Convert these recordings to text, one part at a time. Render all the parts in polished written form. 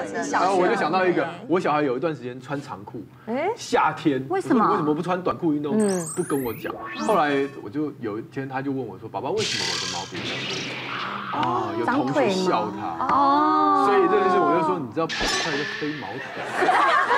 然后我就想到一个，我小孩有一段时间穿长裤，夏天为什么不穿短裤运动？不跟我讲。后来我就有一天他就问我说：“爸爸，为什么我的毛变长？”啊，有同学笑他哦，所以这就是我就说，你知道跑得快就飞毛腿。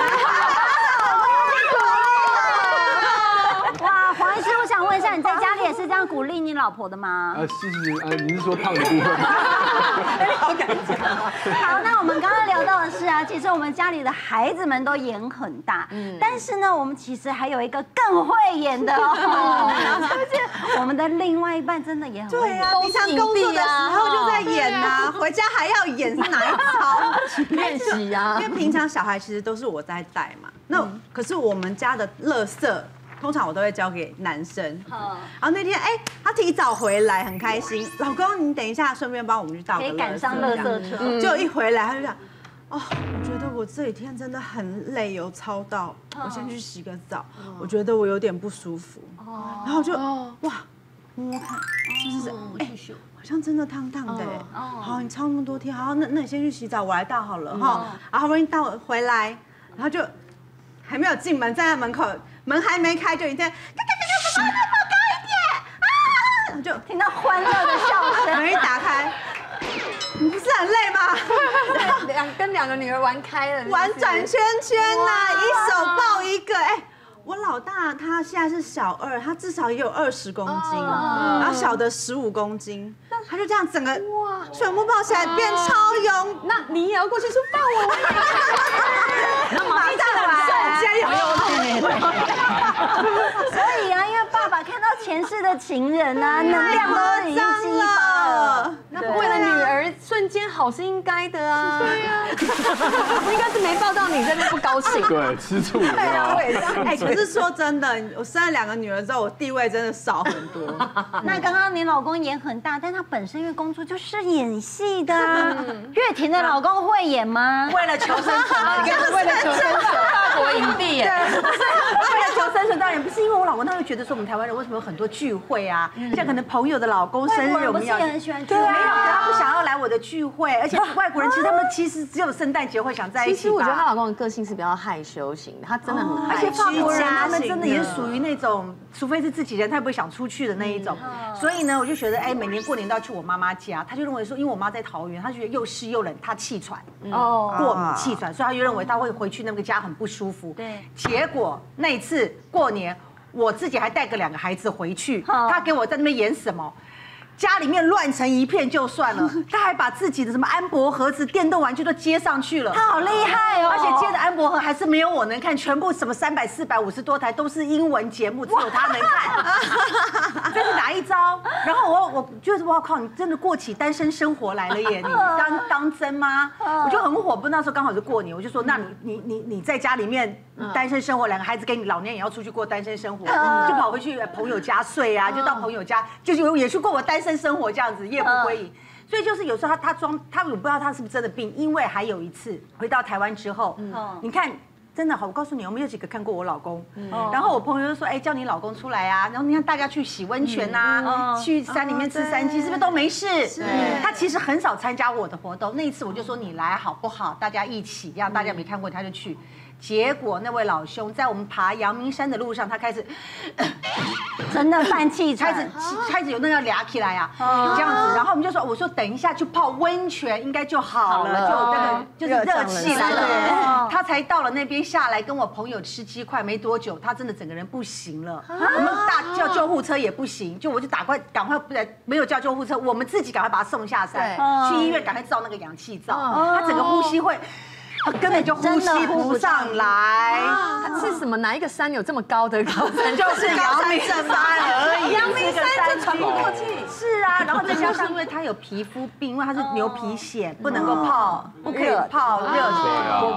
哇，黄医师，我想问一下，你在家里也是这样鼓励你老婆的吗？ 是，你是说胖的部分？ 好敢讲。好，那我们刚刚聊到的是啊，其实我们家里的孩子们都演很大，但是呢，我们其实还有一个更会演的哦，是不是？我们的另外一半真的也很会演。 对啊，平常工作的时候就在演啊，回家还要演，是哪一招？ 练习啊。 因为平常小孩其实都是我在带嘛，那可是我们家的垃圾。通常我都会交给男生，然后那天他提早回来很开心，老公你等一下顺便帮我们去倒个垃圾， 可以赶上垃圾车。 就一回来他就讲，哦，我觉得我这几天真的很累，有操到，我先去洗个澡，我觉得我有点不舒服，然后就哇摸摸看，是好像真的烫烫的，好你操那么多天，好那你先去洗澡，我来倒好了哈，然后好不容易倒回来，然后就还没有进门，站在门口。门还没开就已经，爸高一点啊！就听到欢乐的笑声。 门一打开，你不是很累吗？ 跟两个女儿玩开了， 玩转圈圈呐，一手抱一个。我老大他现在是小2，他至少也有20公斤，然后小的15公斤，他就这样整个全部抱起来变超勇。 那你也要过去说抱我， 那马上来，加油！ 所以啊，因为爸爸看到前世的情人啊，能量都已经激发了。 那为了女儿瞬间好是应该的啊。对呀，应该是没抱到你在那不高兴。 对，吃醋了。 对啊，我也是。可是说真的，我生了2个女儿之后，我地位真的少很多。 那刚刚你老公演很大，但他本身因为工作就是演戏的。岳婷的老公会演吗？ 为了求生存， 为了求生存，大国影帝耶。 为了求生存，当然不是因为我老公，他会觉得说我们台湾人为什么有很多聚会啊，像可能朋友的老公生日，我们也很喜欢聚会。 没有，他不想要来我的聚会，而且外国人其实他们其实只有圣诞节会想在一起。 其实我觉得她老公的个性是比较害羞型的，他真的很害羞。 而且法国人他们真的也属于那种，除非是自己人，他也不会想出去的那一种。所以呢，我就觉得，每年过年都要去我妈妈家，他就认为说，因为我妈在桃园，他觉得又湿又冷，他气喘，过敏气喘，所以他就认为他会回去那个家很不舒服。 对， 结果那一次过年，我自己还带个2个孩子回去，他给我在那边演什么？家里面乱成一片就算了，他还把自己的什么安博盒子、电动玩具都接上去了。 他好厉害哦！ 而且接的安博盒还是没有我能看，全部什么300、450多台都是英文节目，只有他能看。这是哪一招？然后我觉得哇靠，你真的过起单身生活来了耶！你当真吗？我就很火，不那时候刚好是过年，我就说那你在家里面单身生活，2个孩子给你，老年也要出去过单身生活，就跑回去朋友家睡啊，就到朋友家，就是也去过我单身生活这样子，夜不归营。所以就是有时候他装，他我不知道他是不是真的病，因为还有一次回到台湾之后，你看。真的好，我告诉你，我们有几个看过我老公，然后我朋友就说，叫你老公出来啊，然后你看大家去洗温泉呐，去山里面吃山鸡，是不是都没事？他其实很少参加我的活动，那一次我就说你来好不好？大家一起，让大家没看过他就去。结果那位老兄在我们爬阳明山的路上，他开始真的犯气， 开始有那个俩起来啊，这样子。然后我们就说，我说等一下去泡温泉应该就好了，就那个就是热气来了。他才到了那边下来跟我朋友吃鸡块没多久，他真的整个人不行了。我们大叫救护车也不行，就我就赶快没有叫救护车，我们自己赶快把他送下山，去医院赶快照那个氧气罩，他整个呼吸会。他根本就呼吸不上来， 是什么？哪一个山有这么高的高山？ 就是阳明山而已。 阳明山就喘不过气。 是啊，然后再加上因为他有皮肤病，因为他是牛皮癣，不能够泡，不可以泡热水。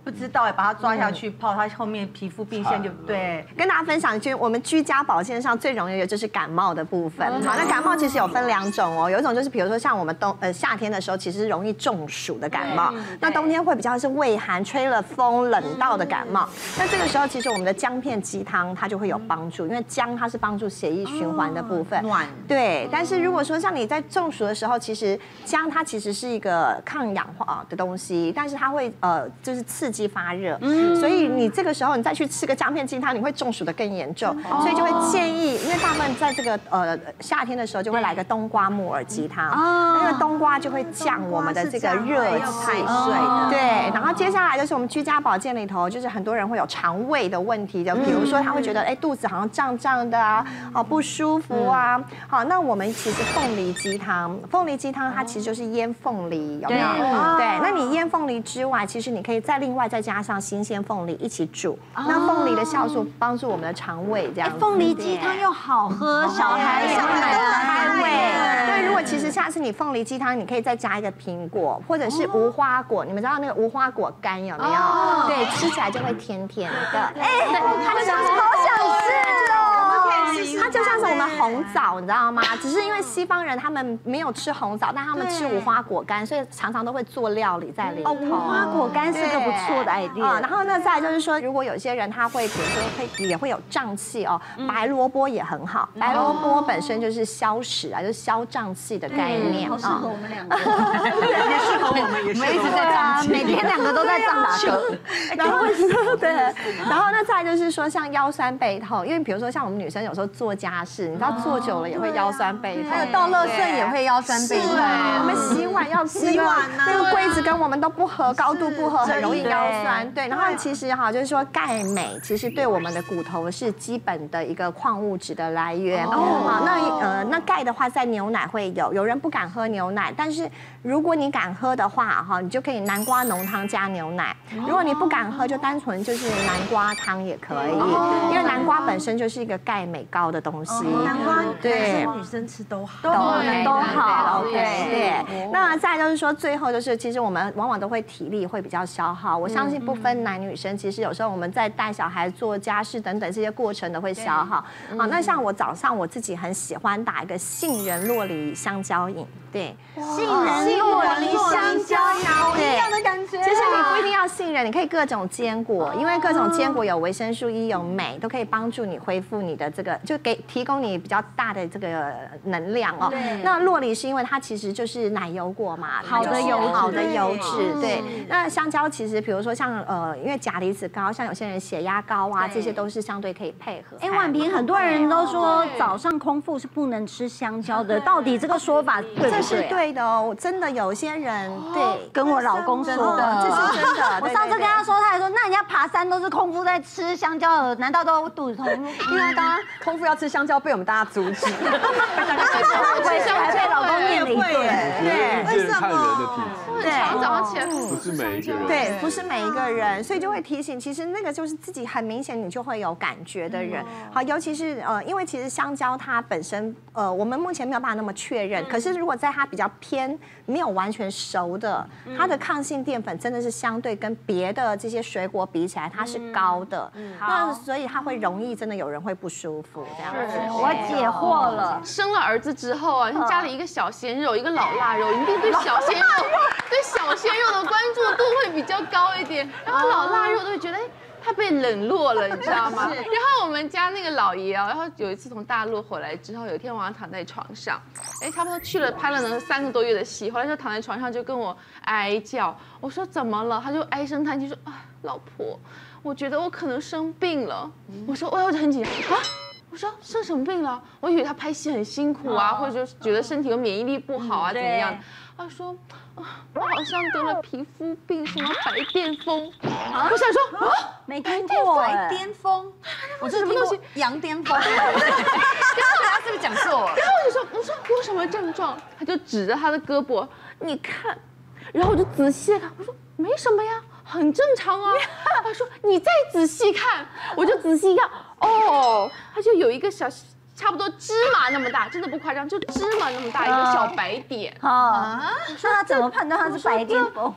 不知道哎，把它抓下去泡，它后面皮肤病线就对。 跟大家分享，就我们居家保健上最容易的就是感冒的部分。好，那感冒其实有分2种哦，有一种就是比如说像我们夏天的时候，其实容易中暑的感冒，那冬天会比较是畏寒、吹了风、冷到的感冒。那这个时候其实我们的姜片鸡汤它就会有帮助，因为姜它是帮助血液循环的部分。 暖。 对，但是如果说像你在中暑的时候，其实姜它其实是一个抗氧化的东西，但是它会就是刺激发热，所以你这个时候你再去吃个姜片鸡汤，你会中暑的更严重，所以就会建议，因为大部分在这个夏天的时候就会来个冬瓜木耳鸡汤，那个冬瓜就会降我们的这个热气，对，然后接下来就是我们居家保健里头，就是很多人会有肠胃的问题的，比如说他会觉得肚子好像胀胀的啊，不舒服啊，好，那我们其实凤梨鸡汤它其实就是腌凤梨，有没有？对，那你腌凤梨之外，其实你可以另外再加上新鲜凤梨一起煮，那凤梨的酵素帮助我们的肠胃这样。 凤梨鸡汤又好喝，小孩也会买来开胃。 对，如果其实下次你凤梨鸡汤，你可以再加一个苹果，或者是无花果，你们知道那个无花果干有没有？对，吃起来就会甜甜的。 哎，它就像好想吃哦。 它就像是我们红枣，你知道吗？只是因为西方人他们没有吃红枣，但他们吃无花果干，所以常常都会做料理在里头。 无花果干是个不错的 idea。 然后呢，再来就是说，如果有些人他会，比如说也会有胀气哦，白萝卜也很好。白萝卜本身就是消食啊，就是消胀气的概念。 好适合我们2个， 也适合我们，也适合我们。 一直在胀气，每天2个都在胀气。 然后对，然后呢，再来就是说像腰酸背痛，因为比如说像我们女生有时候做家事，你知道做久了也会腰酸背痛， 还有倒垃圾也会腰酸背痛。 我们洗碗要洗碗呢，那个柜子跟我们都不合，高度不合，很容易腰酸。对，然后其实就是说钙镁其实对我们的骨头是基本的一个矿物质的来源。好，那钙的话在牛奶会有人不敢喝牛奶，但是如果你敢喝的话你就可以南瓜浓汤加牛奶。如果你不敢喝，就单纯就是南瓜汤也可以，因为南瓜本身就是一个钙镁高的东西。 南瓜对女生吃都好， 都好。 对。那再来就是说，最后就是其实我们往往都会体力会比较消耗。我相信不分男女生，其实有时候我们在带小孩、做家事等等这些过程都会消耗。好，那像我早上我自己很喜欢打一个杏仁酪梨香蕉饮。对， 杏仁酪梨香蕉饮，一样的感觉。 其实你不一定要杏仁，你可以各种坚果，因为各种坚果有维生素 E， 有镁，都可以帮助你恢复你的这个，就提供你比较大的这个能量哦。那酪梨是因为它其实就是奶油果嘛， 好的油脂。 对，那香蕉其实比如说像因为钾离子高，像有些人血压高啊，这些都是相对可以配合。 婉萍，很多人都说早上空腹是不能吃香蕉的，到底这个说法对不对？ 这是对的哦，真的有些人对跟我老公说的， 这是真的。 我上次跟他说，他还说那人家爬山都是空腹在吃香蕉，难道都肚子痛？ 因为他刚刚空腹要吃香蕉，被我们大家阻止。 会还被老公念了一顿。 对，为什么？看人的体质， 对， 早上起来不是每一个人， 对，不是每一个人，所以就会提醒，其实那个就是自己很明显你就会有感觉的人。好，尤其是因为其实香蕉它本身我们目前没有办法那么确认，可是如果在它比较偏没有完全熟的，它的抗性淀粉真的是相对跟别的这些水果比起来，它是高的。那所以它会容易真的有人会不舒服这样子。 我解惑了。 生了儿子之后啊，家里一个小鲜肉，一个老腊肉，一定对小鲜肉的关注度会比较高一点。然后老腊肉都会觉得，他被冷落了，你知道吗？然后我们家那个老爷啊，然后有一次从大陆回来之后，有一天晚上躺在床上，差不多拍了3个多月的戏，后来就躺在床上就跟我哀叫。我说怎么了？他就唉声叹气说老婆，我觉得我可能生病了。我说我就很紧张啊。我说生什么病了？我以为他拍戏很辛苦啊，或者就觉得身体有免疫力不好啊，怎么样？他说我好像得了皮肤病，什么白癜风。我想说没听过白癜风， 我这什么东西？ 羊癫疯。他是不是讲错了？ 然后我说我有什么症状？他就指着他的胳膊，你看。然后我就仔细看，我说没什么呀，很正常啊。他说你再仔细看，我就仔细看，他就有一个差不多芝麻那么大，真的不夸张，就芝麻那么大一个小白点。 那他怎么判断他是白癜风？ 我说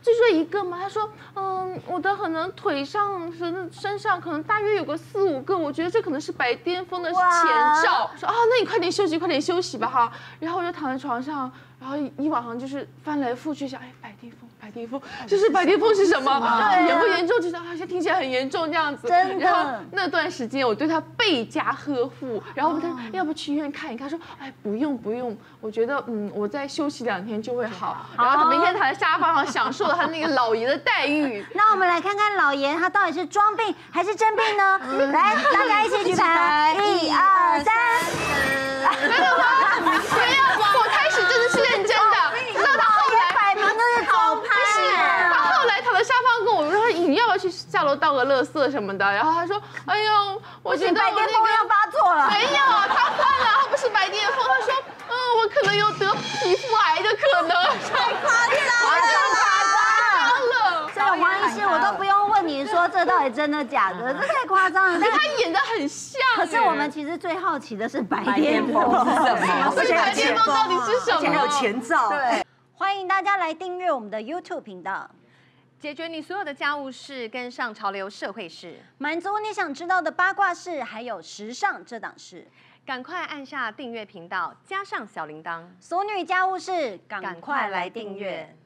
就说一个吗？他说，我的可能腿上、身上可能大约有个4、5个，我觉得这可能是白癜风的前兆。说啊，那你快点休息吧哈。然后我就躺在床上，然后一晚上就是翻来覆去想，哎，白癜风，就是白癜风是什么？严不严重？就是好像听起来很严重这样子。 真的。 然后那段时间我对他倍加呵护，然后我问他要不去医院看一看，说哎不用，我觉得我再休息2天就会好。然后他每天躺在沙发上享受了他那个老爷的待遇。 那我们来看看老爷他到底是装病还是真病呢？来，大家一起举牌，1、2、3。 没有吗？没有，我开始真的是认真的，直到他后来摆明就是讨拍。 他后来躺在沙发跟我说，你要不要去下楼倒个垃圾什么的？然后他说，哎呦，我觉得白癜风要发作了。 没有，他换了，他不是白癜风，他说，我可能有得皮肤癌的可能。太夸张了。 所以黄医师，我都不用问你说这到底真的假的，这太夸张了。 但他演的很像。 可是我们其实最好奇的是白癜风是什么？ 白癜风到底是什么？ 而且还有前兆。 对，欢迎大家来订阅我们的 YouTube 频道， 解决你所有的家务事，跟上潮流社会事， 满足你想知道的八卦事，还有时尚这档事。 赶快按下订阅频道，加上小铃铛， 俗女家务事，赶快来订阅。